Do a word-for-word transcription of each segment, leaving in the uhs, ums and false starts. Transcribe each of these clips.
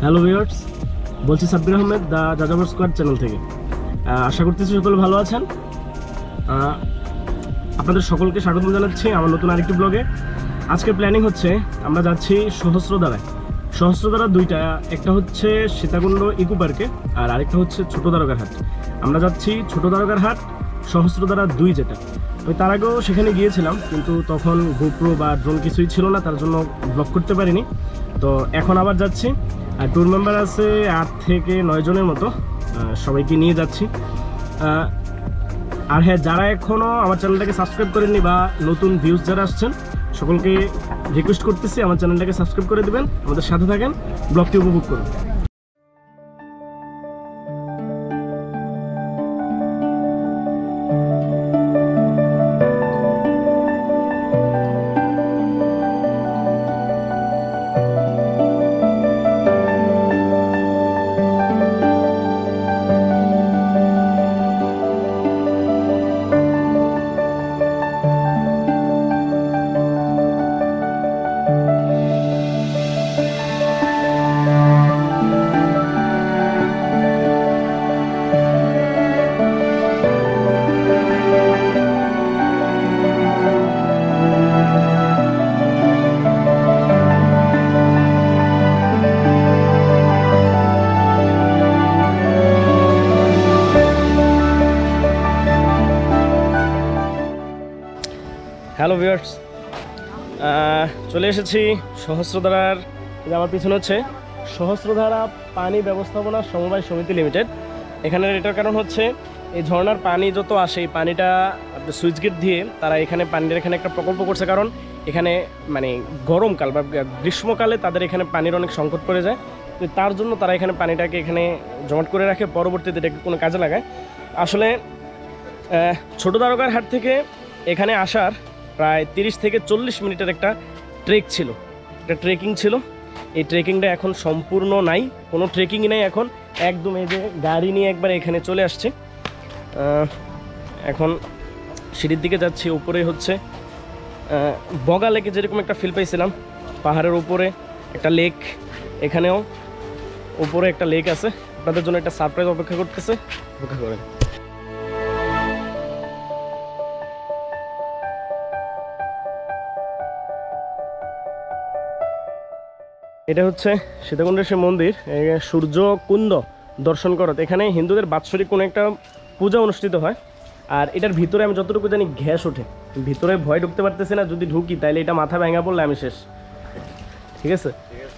Hello viewers, বলছি Sabbir Ahmed the Jajabor squad channel থেকে। আশা করতেছি সকলে ভালো আছেন। আপনাদের সকলকে স্বাগত জানাচ্ছি আমার নতুন আরেকটি ব্লগে। আজকের প্ল্যানিং হচ্ছে আমরা যাচ্ছি সহস্রধারায়। সহস্রধারা দুইটা, একটা হচ্ছে সীতাকুণ্ড ইকো পার্কে আর আরেকটা হচ্ছে ছোট দ্বারকার হাট। আমরা যাচ্ছি ছোট দ্বারকার হাট, সহস্রধারা দুই যেটা। আমি তার আগেও সেখানে গিয়েছিলাম, কিন্তু তখন গোপ্রো বা ড্রোন কিছুই ছিল না, তার জন্য ব্লগ করতে পারিনি। তো এখন আবার যাচ্ছি, আর ট্যুর মেম্বার আছে আট থেকে নয় জনের মতো, সবাইকে নিয়ে যাচ্ছি। আর হ্যাঁ, যারা এখনও আমার চ্যানেলটাকে সাবস্ক্রাইব করেননি বা নতুন ভিউজ যারা আসছেন, সকলকে রিকোয়েস্ট করতেছি আমার চ্যানেলটাকে সাবস্ক্রাইব করে দেবেন, আমাদের সাথে থাকেন, ব্লগটি উপভোগ করুন। হ্যালো ভিউয়ার্স, চলে এসেছি সহস্রধারার। আমার পিছনে হচ্ছে সহস্রধারা পানি ব্যবস্থাপনা সমবায় সমিতি লিমিটেড। এখানের এটার কারণ হচ্ছে এই ঝর্ণার পানি যত আসে, এই পানিটা সুইচ গেট দিয়ে তারা এখানে পানির এখানে একটা প্রকল্প করছে। কারণ এখানে মানে গরমকাল বা গ্রীষ্মকালে তাদের এখানে পানির অনেক সংকট পড়ে যায়, তো তার জন্য তারা এখানে পানিটাকে এখানে জমাট করে রাখে, পরবর্তীতে এটাকে কোনো কাজে লাগায়। আসলে ছোট দ্বারকার হাট থেকে এখানে আসার প্রায় তিরিশ থেকে চল্লিশ মিনিটের একটা ট্রেক ছিল, একটা ট্রেকিং ছিল। এই ট্রেকিংটা এখন সম্পূর্ণ নাই, কোনো ট্রেকিংই নাই এখন, একদম এই যে গাড়ি নিয়ে একবার এখানে চলে আসছে। এখন সিঁড়ির দিকে যাচ্ছি, উপরে হচ্ছে বগা লেকে যেরকম একটা ফিল পাইছিলাম, পাহাড়ের উপরে একটা লেক, এখানেও উপরে একটা লেক আছে। আপনাদের জন্য একটা সারপ্রাইজ অপেক্ষা করতেছে, অপেক্ষা করেন। এটা হচ্ছে সীতাকুণ্ডের সে মন্দির, সূর্যকুণ্ড দর্শন করত। এখানে হিন্দুদের বাৎসরিক কোনো একটা পূজা অনুষ্ঠিত হয়। আর এটার ভিতরে আমি যতটুকু জানি গ্যাস ওঠে, ভিতরে ভয় ঢুকতে পারতেছি না। যদি ঢুকি তাইলে এটা মাথা ভেঙা পড়লে আমি শেষ। ঠিক আছে,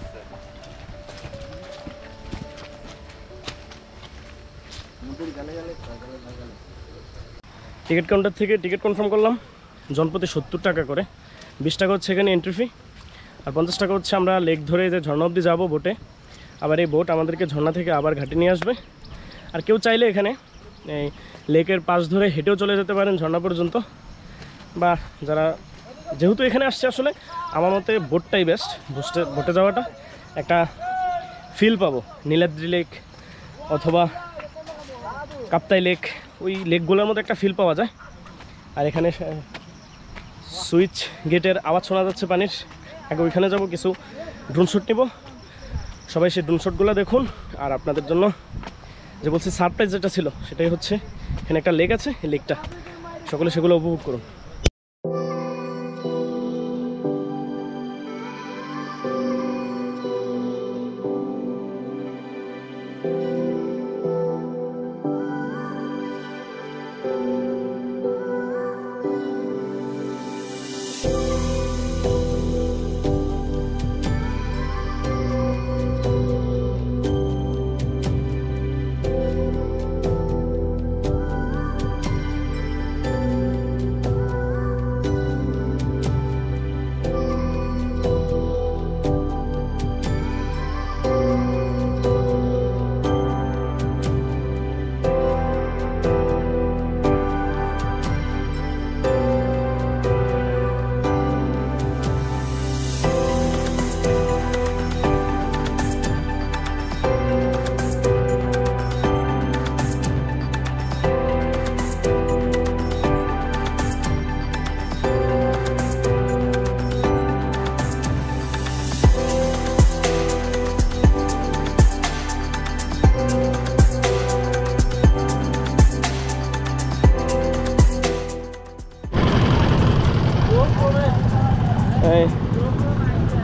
টিকিট কাউন্টার থেকে টিকিট কনফার্ম করলাম। জনপ্রতি সত্তর টাকা করে, বিশ টাকা হচ্ছে এখানে এন্ট্রি ফি, আর পঞ্চাশ টাকা হচ্ছে আমরা লেক ধরে যে ঝর্ণা অবধি যাবো বোটে। আবার এই বোট আমাদেরকে ঝর্ণা থেকে আবার ঘাটে নিয়ে আসবে। আর কেউ চাইলে এখানে এই লেকের পাশ ধরে হেঁটেও চলে যেতে পারেন ঝর্ণা পর্যন্ত, বা যারা যেহেতু এখানে আসছে, আসলে আমার মতে বোটটাই বেস্ট। বোটে বোটে যাওয়াটা একটা ফিল পাবো, নীলাদ্রি লেক অথবা কাপ্তাই লেক, ওই লেকগুলোর মধ্যে একটা ফিল পাওয়া যায়। আর এখানে সুইচ গেটের আওয়াজ শোনা যাচ্ছে পানির। আগে ওইখানে যাব, কিছু ড্রোন শট নিব, সবাই সেই ড্রোন শটগুলো দেখুন। আর আপনাদের জন্য যে বলছি সারপ্রাইজ যেটা ছিল, সেটাই হচ্ছে এখানে একটা লেক আছে, এই লেকটা সকলে সেগুলো উপভোগ করুন।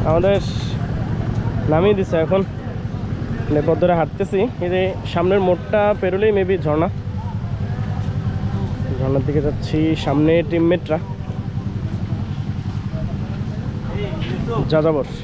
আমাদের নামিয়ে দিছে। এখন পথ ধরে হাঁটতেছি, এই যে সামনের মোড়টা পেরোলেই মেবি ঝর্ণা, ঝর্ণার দিকে যাচ্ছি। সামনে টিমমেটরা যাযাবর।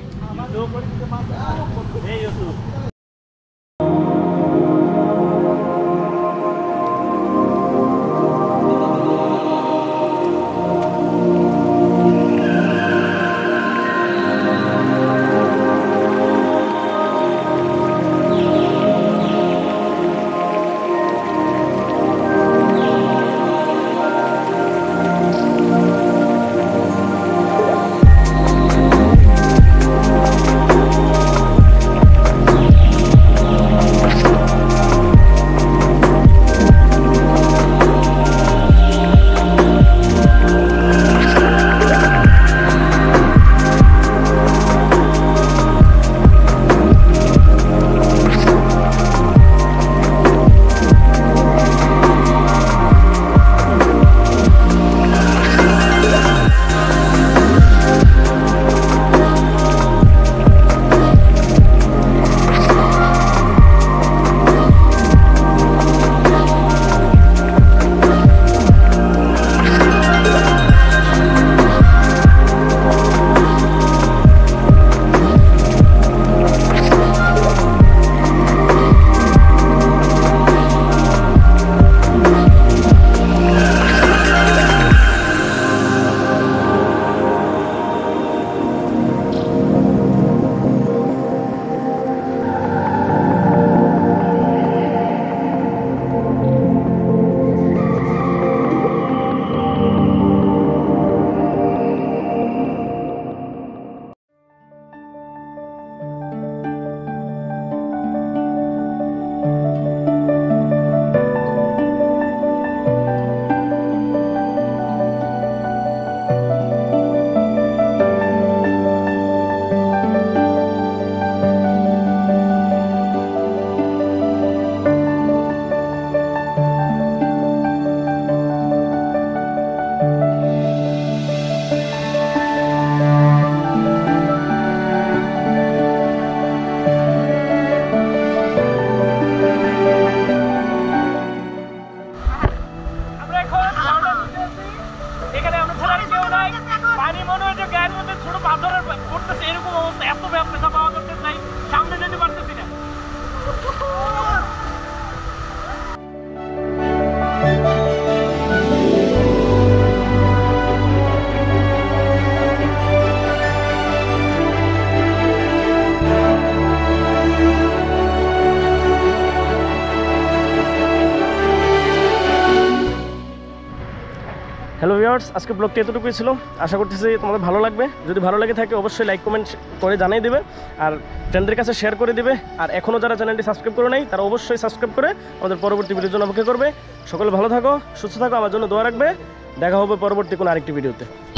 হ্যালো ভিউয়ার্স, আজকে ব্লগটি এতটুকুই ছিল। আশা করতেছি তোমাদের ভালো লাগবে। যদি ভালো লাগে থাকে অবশ্যই লাইক কমেন্ট করে জানিয়ে দেবে, আর ফ্রেন্ডদের কাছে শেয়ার করে দিবে। আর এখনও যারা চ্যানেলটি সাবস্ক্রাইব করে নাই তারা অবশ্যই সাবস্ক্রাইব করে আমাদের পরবর্তী ভিডিওর জন্য অপেক্ষা করবে। সকলে ভালো থাকো, সুস্থ থাকো, আমার জন্য দোয়া রাখবে। দেখা হবে পরবর্তী কোনো আরেকটি ভিডিওতে।